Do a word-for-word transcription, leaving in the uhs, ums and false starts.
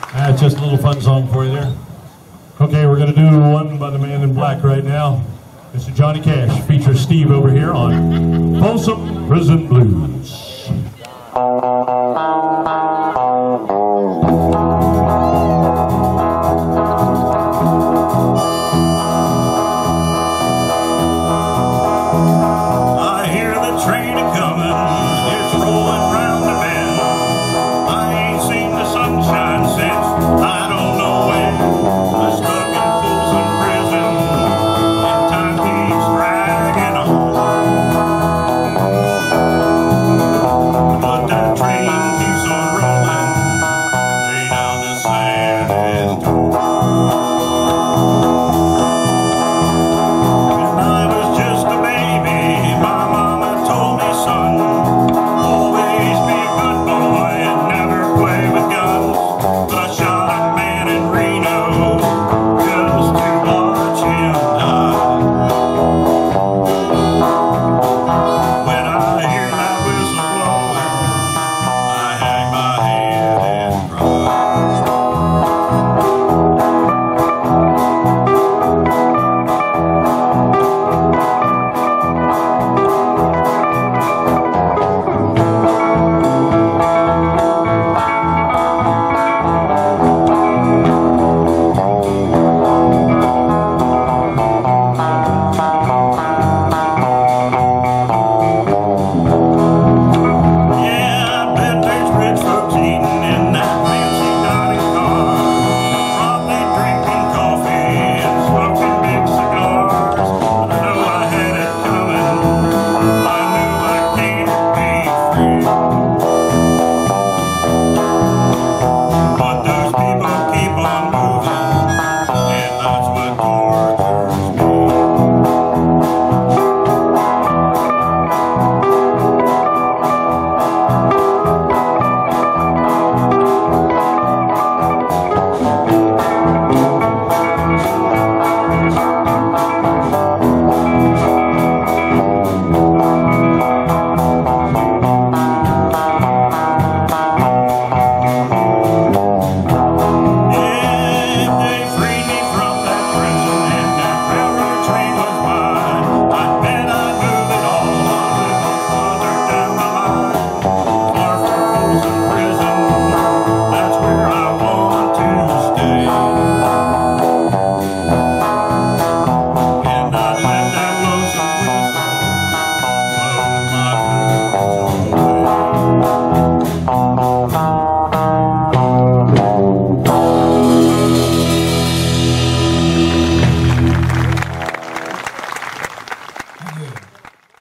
Uh, just a little fun song for you there. Okay, we're going to do one by the man in black right now. Mister Johnny Cash features Steve over here on Folsom Prison Blues. But